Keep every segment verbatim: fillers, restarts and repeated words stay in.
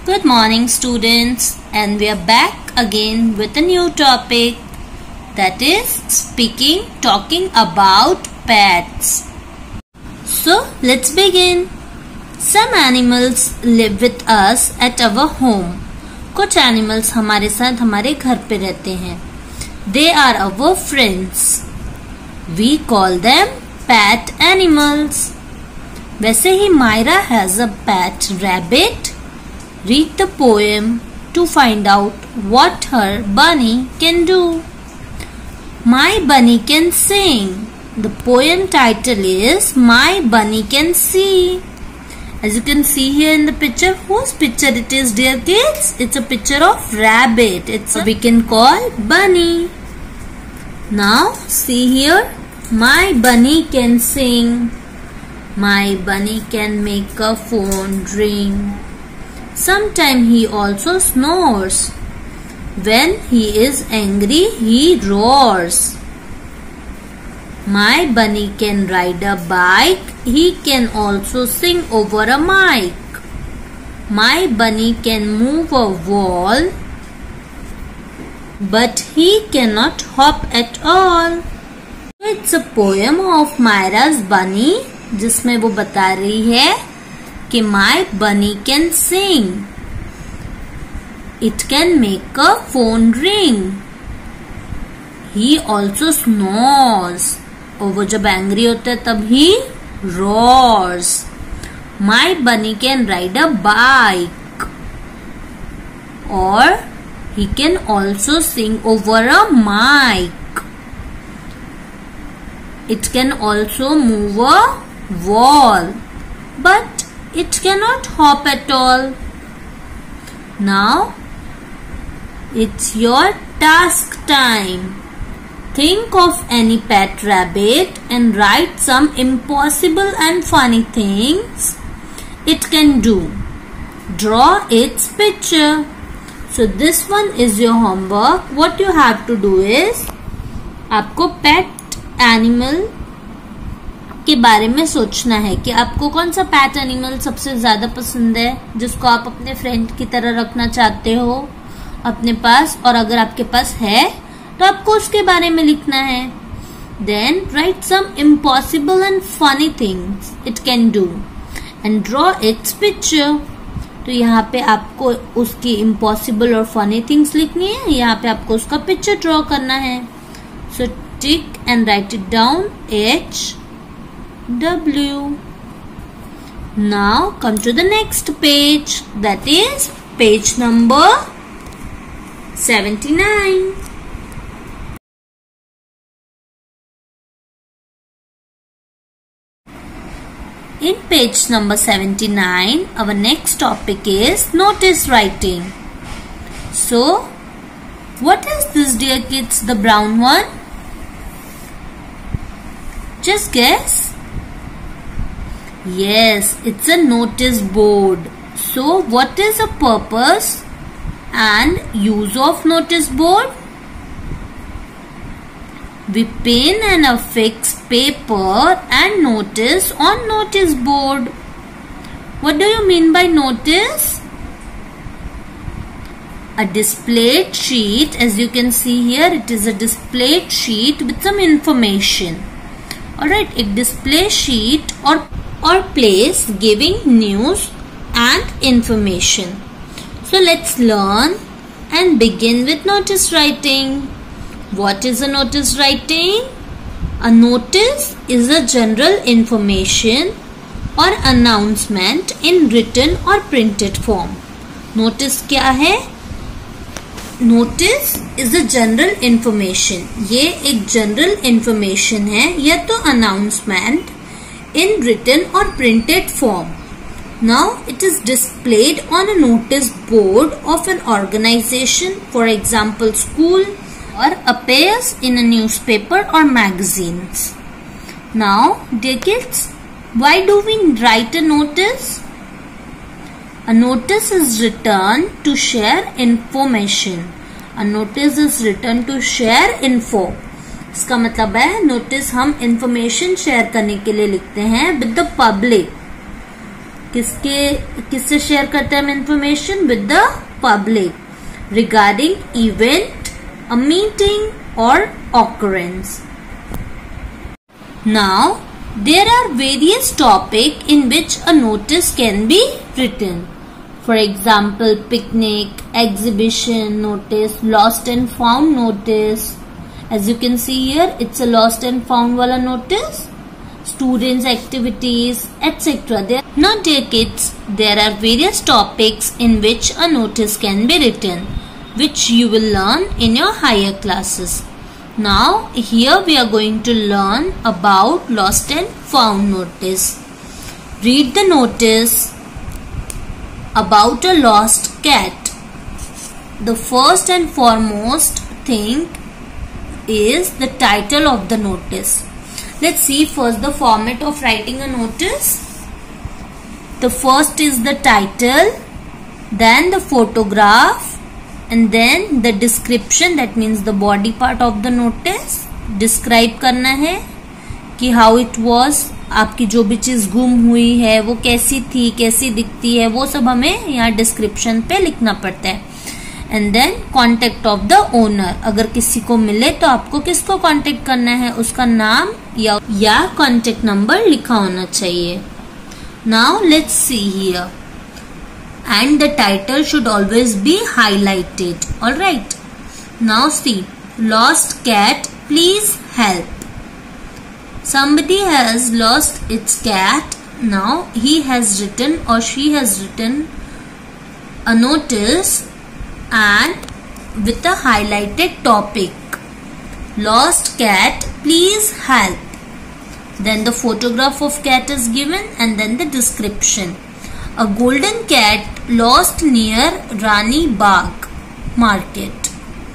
Good morning students, and we are back again with a new topic, that is speaking, talking about pets. So let's begin. Some animals live with us at our home. कुछ animals हमारे साथ हमारे घर पे रहते हैं. They are our friends. We call them pet animals. वैसे ही Myra has a pet rabbit. Read the poem to find out what her bunny can do. My bunny can sing. The poem title is My Bunny Can See. As you can see here in the picture, whose picture it is, dear kids? It's a picture of rabbit. It's a, we can call bunny. Now see here, my bunny can sing. My bunny can make a phone ring. Sometimes he also snores. When he is angry, he roars. My bunny can ride a bike. He can also sing over a mic. My bunny can move a wall, but he cannot hop at all. It's a poem of Myra's bunny, जिसमें वो बता रही है कि my bunny can sing. It can make a phone ring. He also snores. और वो जब angry होता है तब he roars. My bunny can ride a bike. Or he can also sing over a mic. It can also move a wall, but it cannot hop at all. Now it's your task time. Think of any pet rabbit and write some impossible and funny things it can do. Draw its picture. So this one is your homework. What you have to do is, आपको pet animal के बारे में सोचना है कि आपको कौन सा पैट एनिमल सबसे ज्यादा पसंद है, जिसको आप अपने फ्रेंड की तरह रखना चाहते हो अपने पास, और अगर आपके पास है तो आपको उसके बारे में लिखना है. Then write some impossible and funny things it can do and draw its picture. तो यहाँ पे आपको उसकी इम्पॉसिबल और फनी थिंग्स लिखनी है, यहाँ पे आपको उसका पिक्चर ड्रॉ करना है. So tick and write it down H W. Now come to the next page, that is page number seventy-nine. In page number seventy-nine, our next topic is notice writing. So, what is this, dear kids, the brown one? Just guess. Yes, it's a notice board. So, what is the purpose and use of notice board? We pin and affix paper and notice on notice board. What do you mean by notice? A displayed sheet, as you can see here, it is a displayed sheet with some information. Alright, a display sheet or or place giving news and information. So let's learn and begin with notice writing. What is a notice writing? A notice is a general information or announcement in written or printed form. Notice क्या है? Notice is a general information. ये एक general information है या तो announcement in written or printed form. Now it is displayed on a notice board of an organization, for example school, or appears in a newspaper or magazines. Now dear kids, why do we write a notice? A notice is written to share information. A notice is written to share info. इसका मतलब है notice हम information share करने के लिए लिखते हैं with the public. किसके किससे शेयर करते हैं हम information? With the public regarding event, a meeting or occurrence. Now there are various topics in which a notice can be written. For example, picnic, exhibition notice, lost and found notice. As you can see here, it's a lost and found wala notice. Students' activities, et cetera. There, now dear kids, there are various topics in which a notice can be written, which you will learn in your higher classes. Now here we are going to learn about lost and found notice. Read the notice about a lost cat. The first and foremost thing is the title of the notice. Let's see first the format of writing a notice. The first is the title, then the photograph, and then the description, that means the body part of the notice. Describe करना है कि how it was, आपकी जो भी चीज गुम हुई है वो कैसी थी, कैसी दिखती है, वो सब हमें यहाँ डिस्क्रिप्शन पे लिखना पड़ता है. And then contact of the owner. अगर किसी को मिले तो आपको किसको कॉन्टेक्ट करना है? उसका नाम या या कॉन्टेक्ट नंबर लिखा होना चाहिए. Now let's see here. And the title should always be highlighted. Alright. Now see. Lost cat, please help. Somebody has lost its cat. Now he has written or she has written a notice and with a highlighted topic. Lost cat, please help. Then the photograph of cat is given and then the description. A golden cat lost near Rani Bagh market.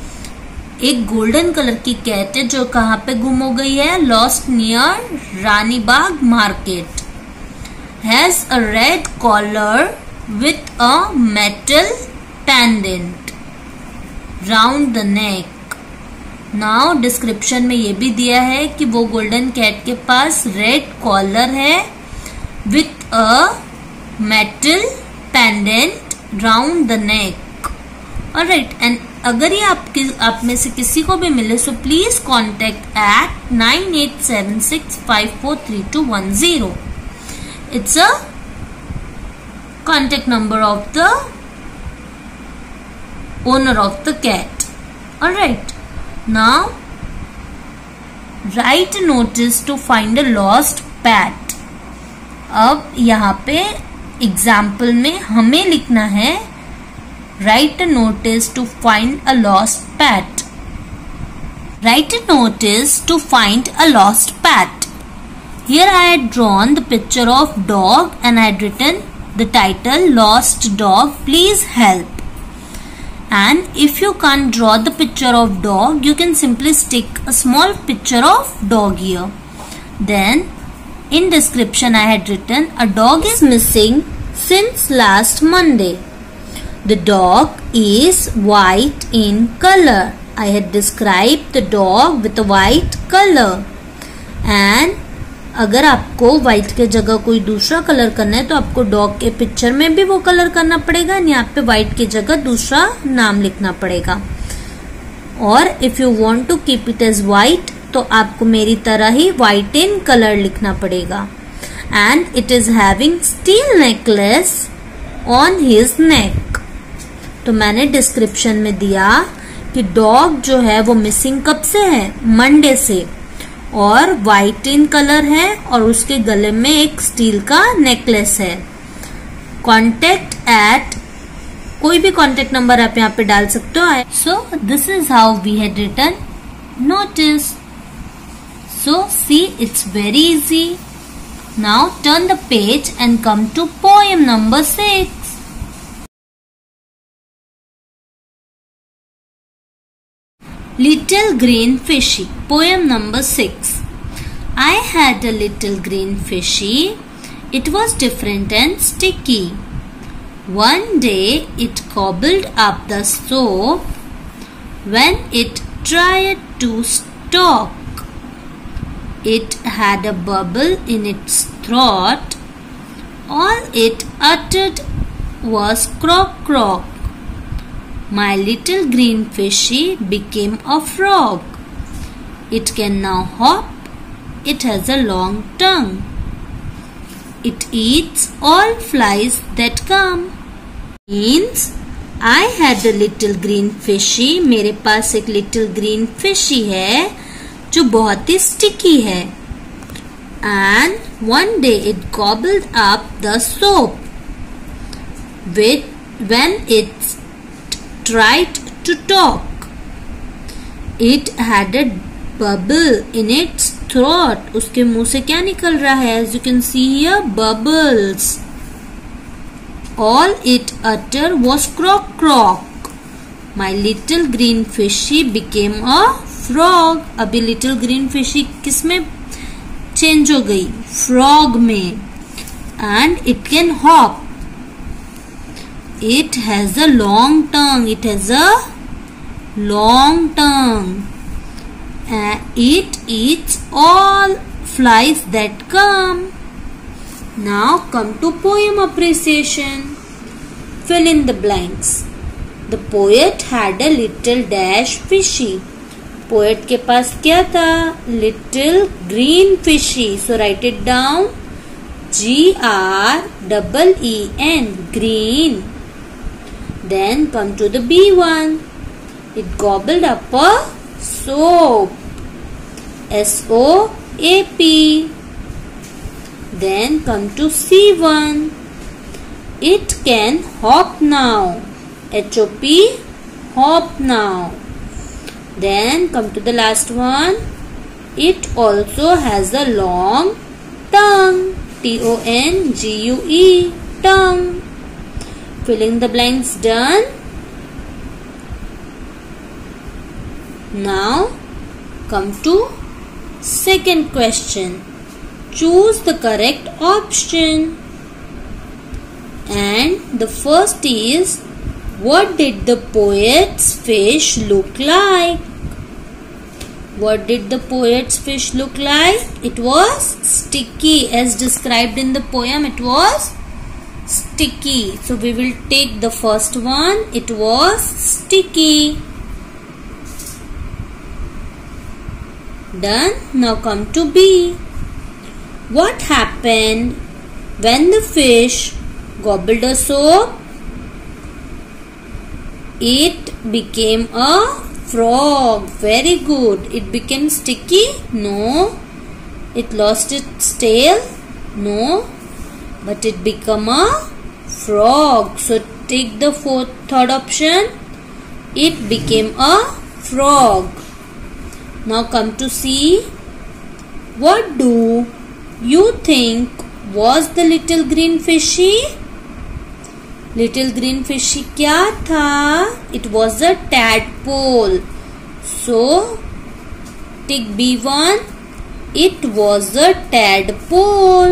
एक golden colour की cat है जो कहाँ पे गुम हो गई है? Lost near Rani Bagh market. Has a red collar with a metal pendant round the neck. Now description में ये भी दिया है कि वो गोल्डन कैट के पास रेड कॉलर है with a metal pendant round the neck. Alright. And अगर ये आप, आप में से किसी को भी मिले so please contact at nine eight seven six five four three two one zero. It's a contact number of the owner of the cat. Alright. Now write notice to find a lost pet. अब यहाँ पे example में हमें लिखना है write a notice to find a lost pet. Write a notice to find a lost pet. Here I had drawn the picture of dog and I had written the title Lost Dog, please help. And if you can't draw the picture of dog, you can simply stick a small picture of dog here. Then in description I had written a dog is missing since last Monday. The dog is white in color. I had described the dog with a white color. And अगर आपको white के जगह कोई दूसरा colour करना है तो आपको dog के पिक्चर में भी वो कलर करना पड़ेगा. यहाँ पे white की जगह दूसरा नाम लिखना पड़ेगा. और if you want to keep it as white तो आपको मेरी तरह ही white in color लिखना पड़ेगा. And it is having steel necklace on his neck. तो मैंने डिस्क्रिप्शन में दिया कि डॉग जो है वो मिसिंग कब से है? मंडे से. और वाइट इन कलर है और उसके गले में एक स्टील का नेकलेस है. कॉन्टेक्ट एट, कोई भी कॉन्टेक्ट नंबर आप यहाँ पे डाल सकते हो. So this is how we had written notice. So see it's very easy. Now turn the page and come to poem number six. Little green fishy. Poem number six. I had a little green fishy. It was different and sticky. One day it gobbled up the soap. When it tried to stop, it had a bubble in its throat. All it uttered was croak croak. My little green fishy became a frog. It can now hop. It has a long tongue. It eats all flies that come. Means I had a little green fishy. मेरे पास एक little green fishy है जो बहुत ही sticky है. And one day it gobbled up the soap. With when it tried to talk, it had a bubble in its throat. उसके मुंह से क्या निकल रहा है? As you can see here, bubbles. All it uttered was croak croak. My little green fishy became a frog. अभी little green fishy किस में चेंज हो गई? फ्रॉग में. And it can hop. It has a long tongue. It has a long tongue. And it eats all flies that come. Now come to poem appreciation. Fill in the blanks. The poet had a little dash fishy. Poet के पास क्या था? Little green fishy. So write it down. G R double E N, green. Then come to the B one. It gobbled up a soap. S O A P. Then come to C one. It can hop now. H O P, hop now. Then come to the last one. It also has a long tongue. T O N G U E, tongue. Filling the blanks done. Now come to second question. Choose the correct option. And the first is, what did the poet's fish look like? What did the poet's fish look like? It was sticky. As described in the poem, it was sticky. So we will take the first one. It was sticky. Done. Now come to B. What happened when the fish gobbled a soap? It became a frog. Very good. It became sticky? No. It lost its tail? No. But it became a frog. So take the fourth, third option. It became a frog. Now come to see. What do you think was the little green fishy? Little green fishy क्या था? It was a tadpole. So take B one. It was a tadpole.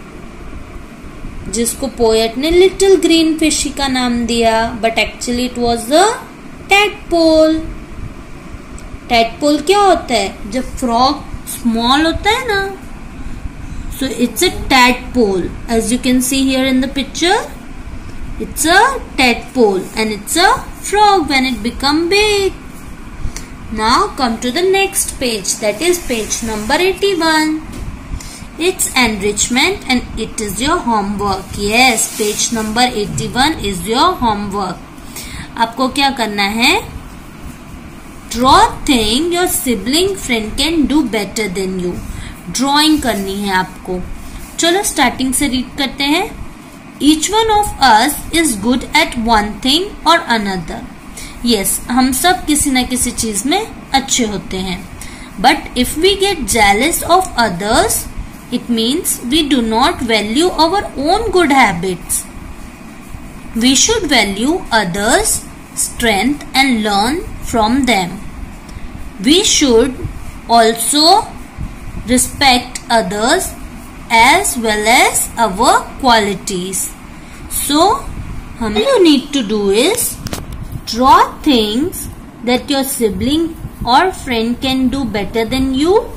जिसको poet ने little green fishy का नाम दिया, but actually it was a tadpole. Tadpole क्या होता है? जब फ्रॉग स्मॉल होता है ना, so it's a tadpole. As you can see here in the picture, it's a tadpole and it's a frog when it become big. Now come to the next page, that is page number eighty-one. It's enrichment and it is your homework. Yes, page number eighty-one is your homework. आपको क्या करना है? Draw thing your sibling friend can do better than you. Drawing करनी है आपको. चलो starting से read करते हैं. Each one of us is good at one thing or another. Yes, हम सब किसी न किसी चीज में अच्छे होते हैं. But if we get jealous of others, it means we do not value our own good habits. We should value others' strength and learn from them. We should also respect others as well as our qualities. So, all you need to do is draw things that your sibling or friend can do better than you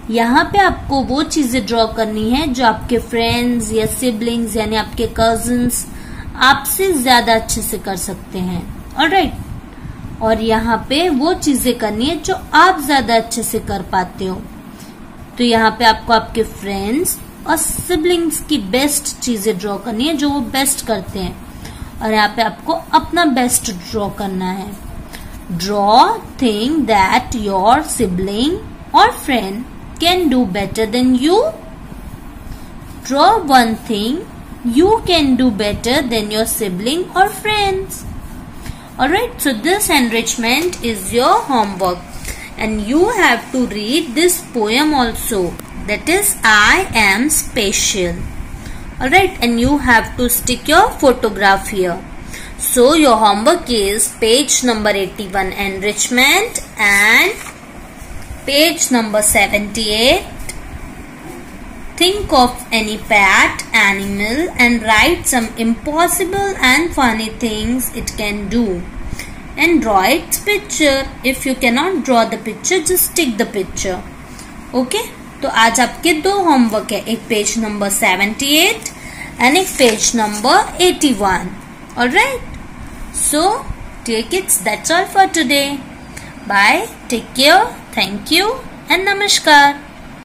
यहाँ पे आपको वो चीजें draw करनी है जो आपके friends या सिबलिंग्स यानी आपके कजिन्स आपसे ज्यादा अच्छे से कर सकते हैं। ऑलराइट, और यहाँ पे वो चीजें करनी है जो आप ज्यादा अच्छे से कर पाते हो। तो यहाँ पे आपको आपके फ्रेंड्स और सिबलिंग्स की बेस्ट चीजें ड्रॉ करनी है जो वो बेस्ट करते हैं, और यहाँ पे आपको अपना बेस्ट ड्रॉ करना है। Draw thing that your sibling or friend can do better than you. Draw one thing you can do better than your sibling or friends. Alright, so this enrichment is your homework and you have to read this poem also, that is I am special. Alright, and you have to stick your photograph here. So your homework is page number eighty-one enrichment and page number seventy-eight, think of any pet animal and write some impossible and funny things it can do and draw its picture. If you cannot draw the picture, just stick the picture. Okay? तो आज आपके दो homework है, एक page number seventy-eight and एक page number eighty-one. Alright? So, dear kids, that's all for today. Bye, take care, thank you and namaskar.